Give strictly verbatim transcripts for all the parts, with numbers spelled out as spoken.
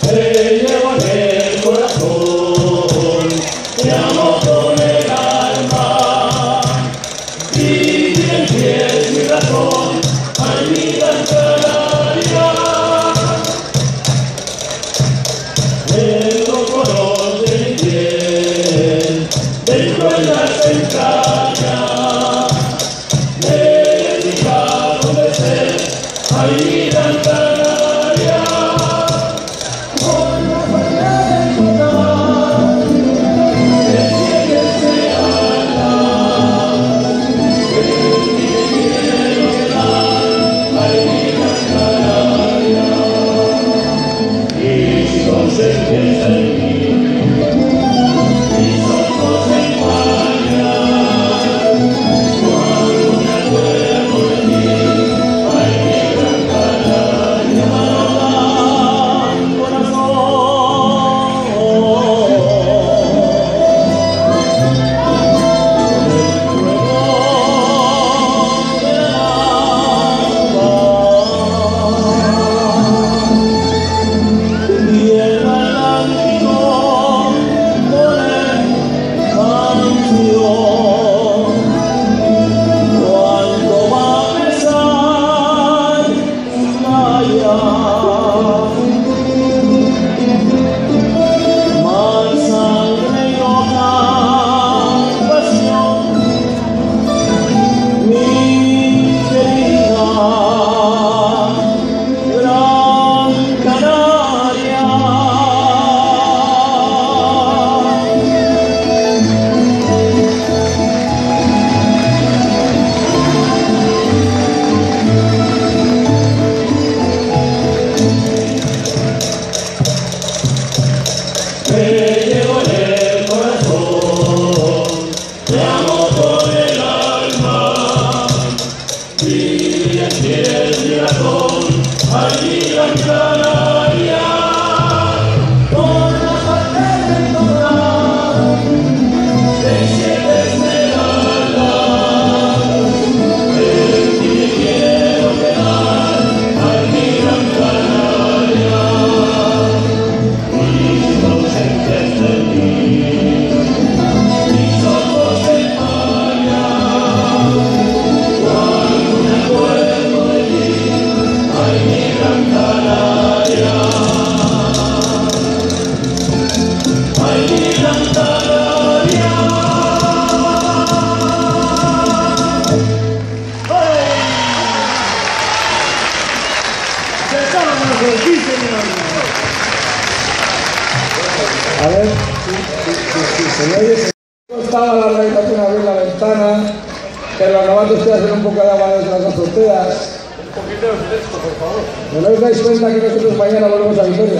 A ver, si, si, si se me oye, se me costaba la rehabilitación abrir la ventana, pero acabando estoy haciendo un poco de agua desde las azoteas. Un poquito de fresco, por favor. ¿No os dais cuenta que nosotros mañana volvemos a Vitoria?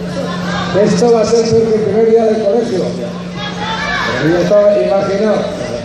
Esto va a ser el primer día del colegio. Yo estaba imaginado.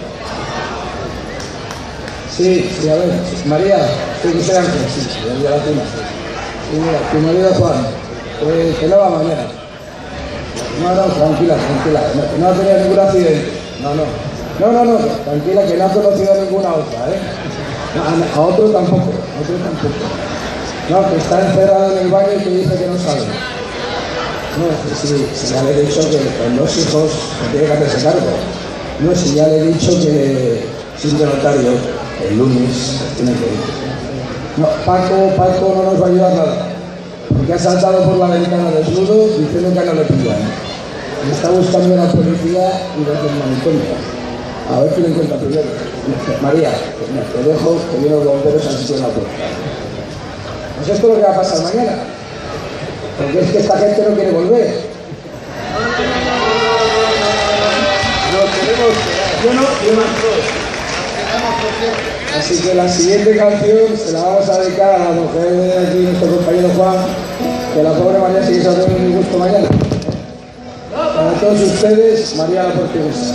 Sí, sí, a ver, María, sí, que sea Ángel, sí, sí, el de la cuna. Sí, mira, tu marido Juan, eh, que no va mañana. No, no, tranquila, tranquila, no, que no ha tenido ningún accidente. No, no, no, no, no, tranquila, que no ha conocido a ninguna otra, ¿eh? A, a otro tampoco, a otro tampoco. No, que está encerrado en el baño y que dice que no sabe. No, sí, sí, ya le he dicho que con los hijos se tiene que hacerse cargo. No, sí, ya le he dicho que sin notario el lunes tiene que ir. No, Paco, Paco no nos va a ayudar nada, porque ha saltado por la ventana desnudo diciendo que no le pillan. Me está buscando la policía y los del manicomio. A ver quién encuentra primero. María, te dejo que vienen los bomberos al sitio de la puerta. Pues esto es lo que va a pasar mañana. Porque es que esta gente no quiere volver. No, queremos yo no y más dos. Así que la siguiente canción se la vamos a dedicar a la mujer de aquí, nuestro compañero Juan, que la pobre María sigue sabiendo mi gusto mañana. Para todos ustedes, María la Portuguesa.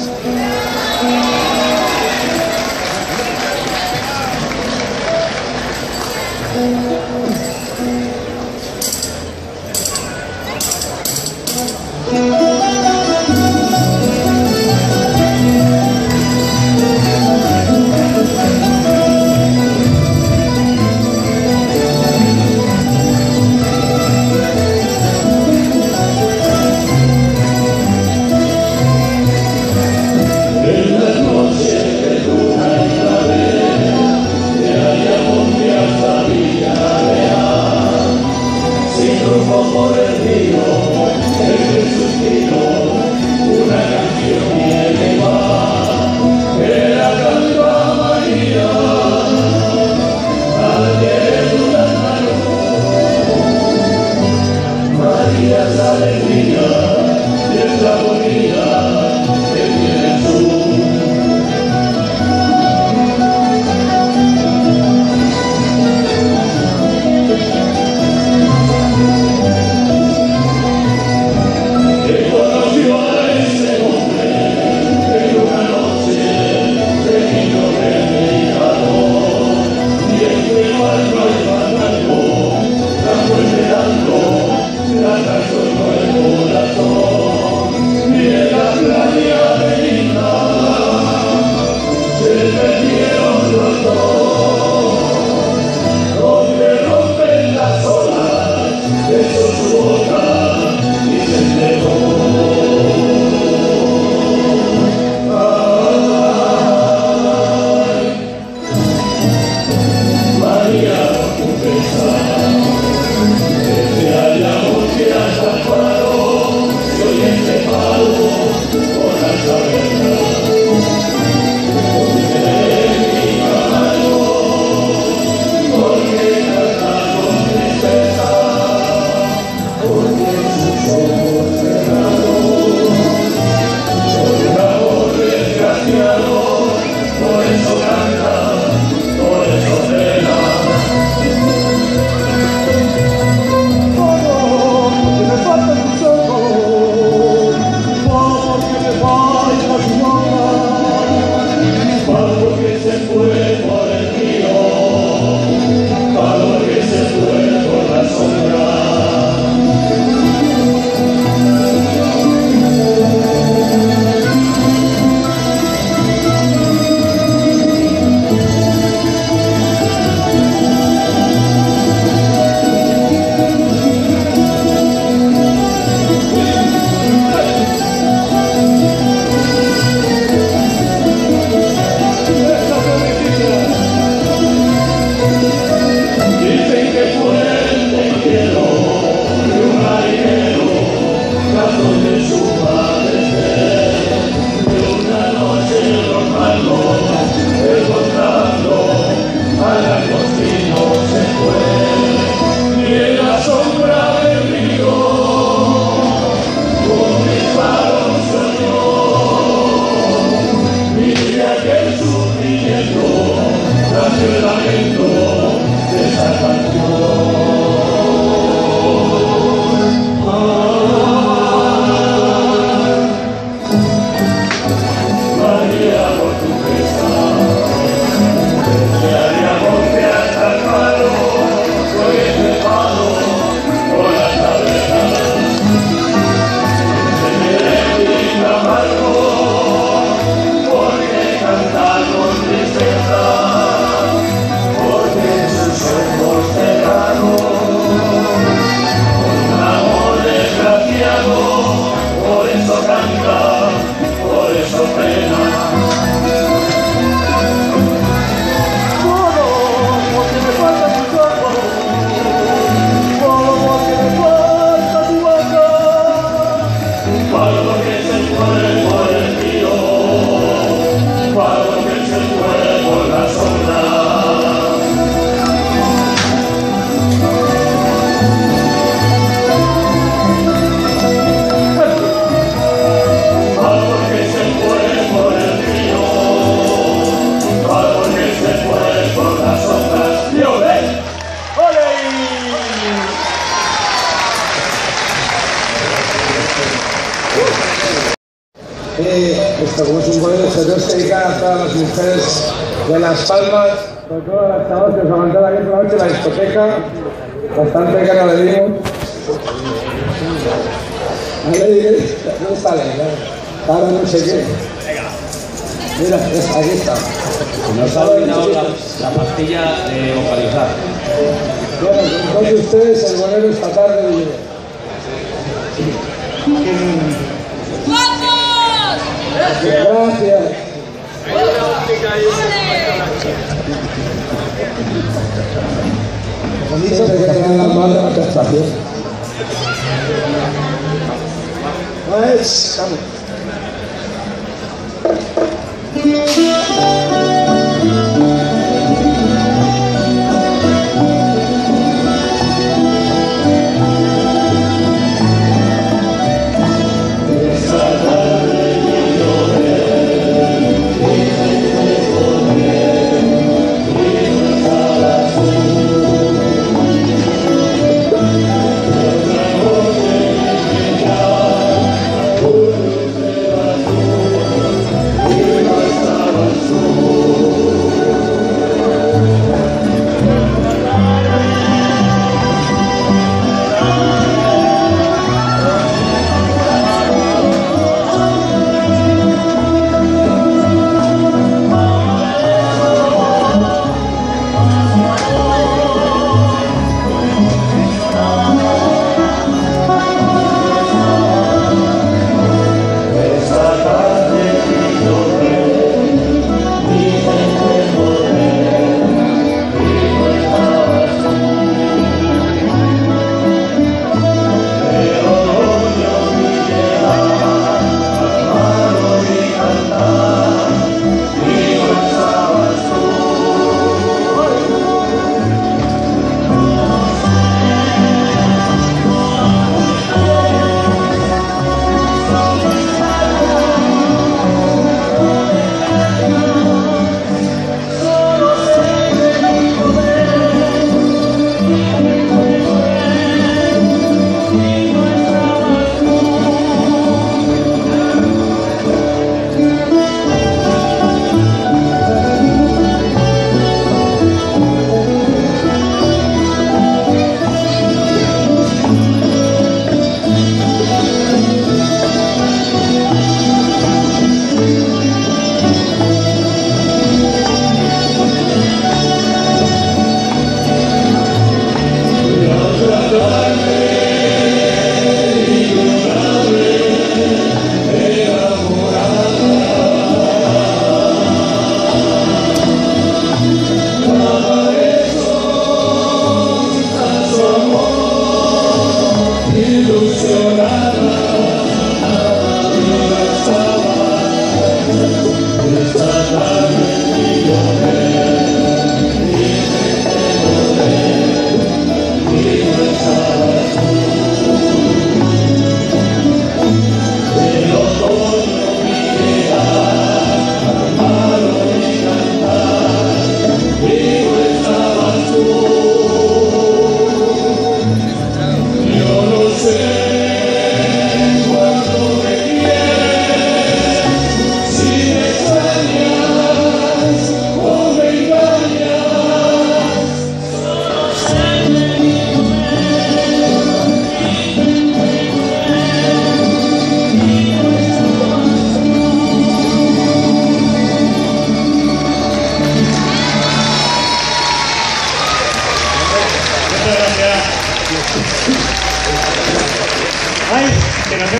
Esto, como es un bolero, se debe dedicar a todas las mujeres de Las Palmas, sobre todo a las chavas que os aguantan aquí por la noche, la discoteca, bastante caro le dimos. ¿Dónde está Leila? Ahora no sé qué. Mira, aquí está. Nos ha olvidado la, la pastilla de vocalizar. Bueno, entonces ustedes el bolero esta tarde y... Gracias. Bonito que tengan las manos a la castración. Pues, vamos. Ay, que no se...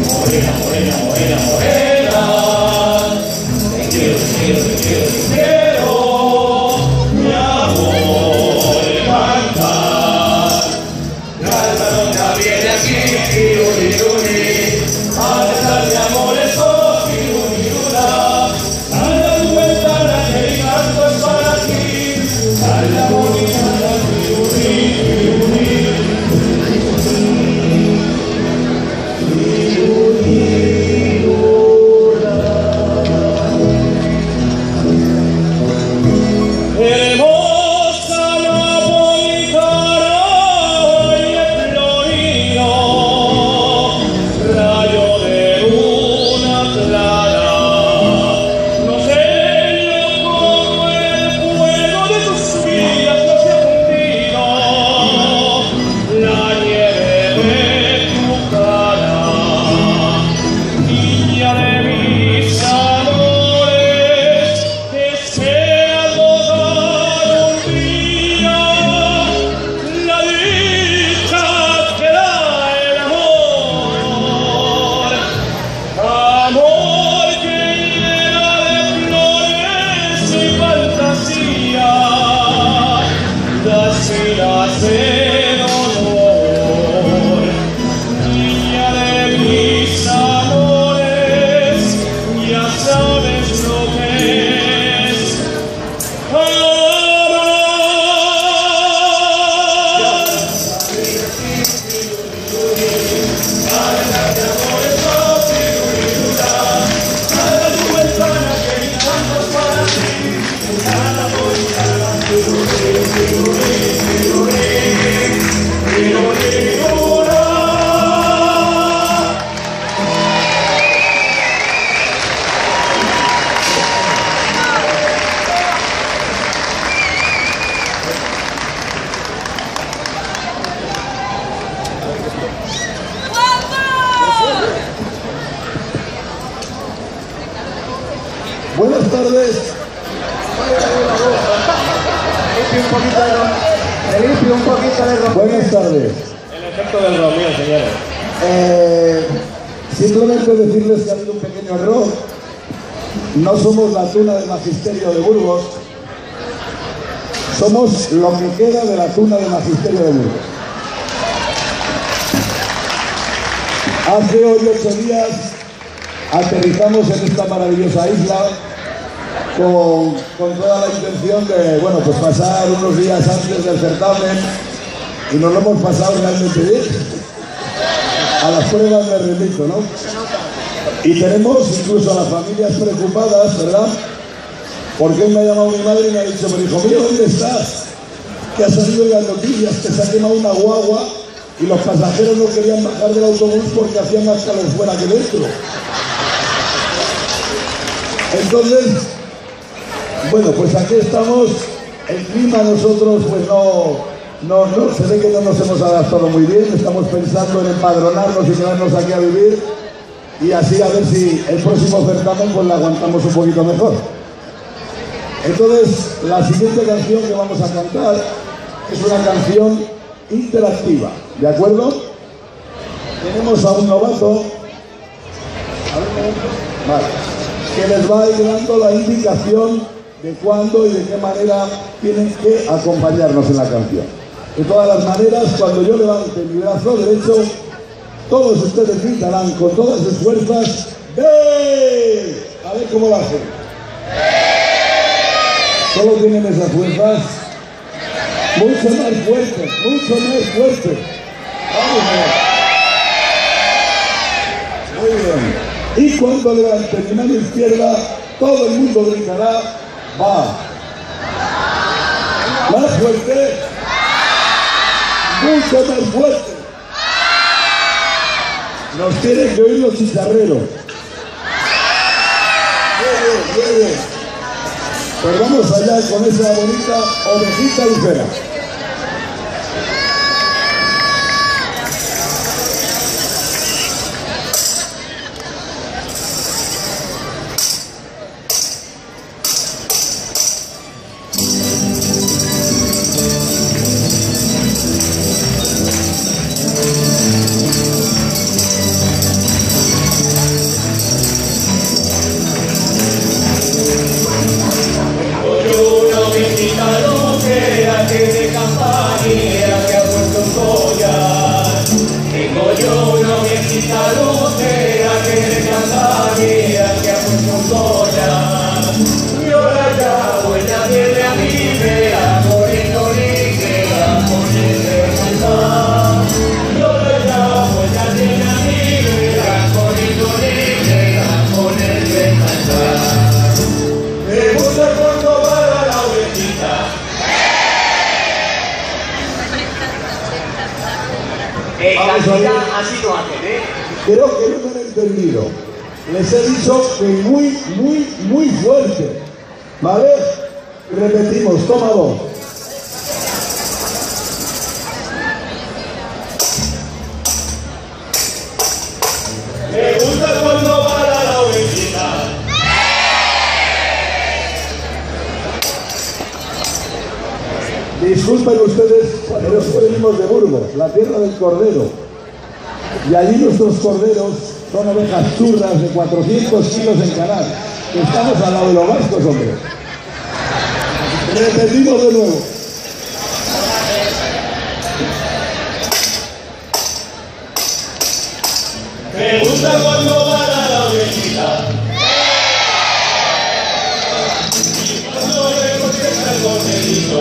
Morena, morena, morena, morena. Te quiero, te quiero, te quiero, te quiero. Buenas tardes. Limpio un poquito de rom- limpio un poquito de rom- Buenas tardes. El efecto del Romeo, señores. Eh, simplemente decirles que ha habido un pequeño error. No somos la tuna del Magisterio de Burgos. Somos lo que queda de la tuna del Magisterio de Burgos. Hace hoy ocho días aterrizamos en esta maravillosa isla con, con toda la intención de, bueno, pues pasar unos días antes del certamen, y nos lo hemos pasado realmente bien. A las pruebas me remito, ¿no? Y tenemos incluso a las familias preocupadas, ¿verdad? Porque hoy me ha llamado mi madre y me ha dicho, pero hijo mío, ¿dónde estás? Que ha salido en las noticias que se ha quemado una guagua y los pasajeros no querían bajar del autobús porque hacían más calor fuera que dentro. Entonces, bueno, pues aquí estamos. El clima nosotros pues no, no, no, se ve que no nos hemos adaptado muy bien. Estamos pensando en empadronarnos y quedarnos aquí a vivir, y así a ver si el próximo certamen pues la aguantamos un poquito mejor. Entonces, la siguiente canción que vamos a cantar es una canción interactiva, ¿de acuerdo? Tenemos a un novato, vale, que les va a ir dando la indicación de cuándo y de qué manera tienen que acompañarnos en la canción. De todas las maneras, cuando yo levante mi brazo derecho, todos ustedes gritarán con todas sus fuerzas, ¡ve! A ver cómo lo hacen. Solo tienen esas fuerzas. Mucho más fuerte, mucho más fuerte. Vamos a ver. Muy bien. Y cuando levante mi mano izquierda, todo el mundo gritará, va. Más fuerte. Mucho más fuerte. Nos tienen que oír los chicharreros. Muy bien, muy bien. Pues vamos allá con esa bonita ovejita ligera. Así lo hacen, ¿eh? Creo que no me han entendido. Les he dicho que muy, muy, muy fuerte. ¿Vale? Repetimos, toma dos. Me gusta cuando para la ovejita. Disculpen ustedes, pero es que venimos de Burgos, la tierra del cordero. Y allí nuestros corderos son ovejas churras de cuatrocientos kilos en canal. Estamos al lado de los vascos, hombre. Repetimos de nuevo. Me gusta cuando para la ovejita. Y cuando le contesta el corderito.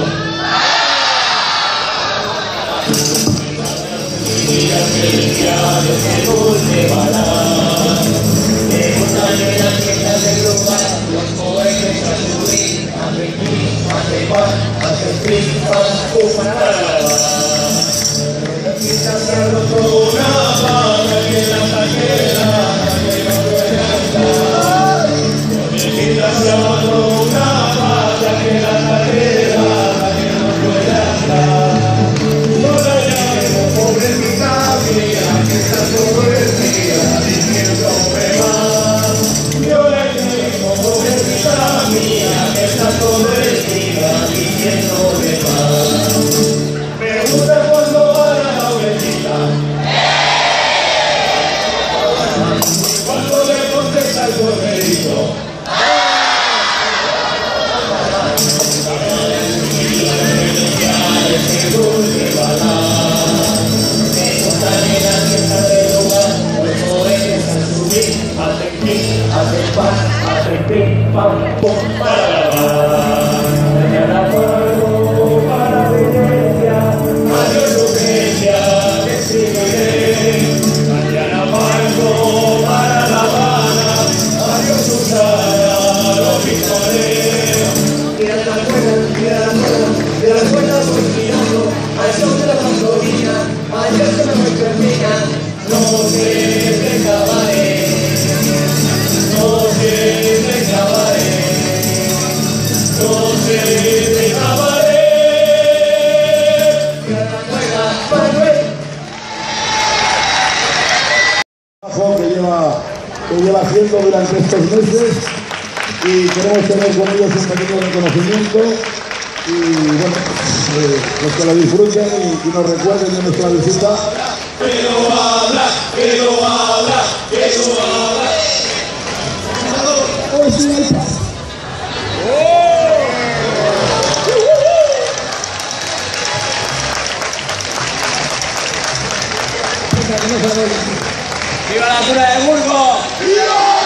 Mira que limpiado que dulce balán. Me gusta de las fiestas del lugar, los cohetes a subir, a reír, a cebar, a sentir, a ocupar. Necesitas que roto una vaca que la saquera, que no puede cantar. Necesitas que roto una vaca que la saquera, que no puede cantar. No la llamo pobrecita mía, que está sobre el día, diciendo me va. Yo la llamo pobrecita para la paz, mañana fuego para la violencia, adiós urgencia, te escribiré, mañana fuego para La Habana, adiós Susana, lo mismo haré. Mira la escuela, mira la escuela, mira la escuela voy mirando, al sol de la mandolina, ayer se me voy termina, no sé de cabaret, no sé de cabaret, no sé de cabaret. Mira la escuela, Manuel. Trabajo que lleva, que lleva haciendo durante estos meses y queremos tener con ellos un pequeño reconocimiento y bueno, eh, pues que lo disfruten y, y nos recuerden de nuestra visita. Quiero hablar, quiero hablar, quiero hablar. Hoy sí hay paz. ¡Viva la Cura de Burgos! ¡Viva!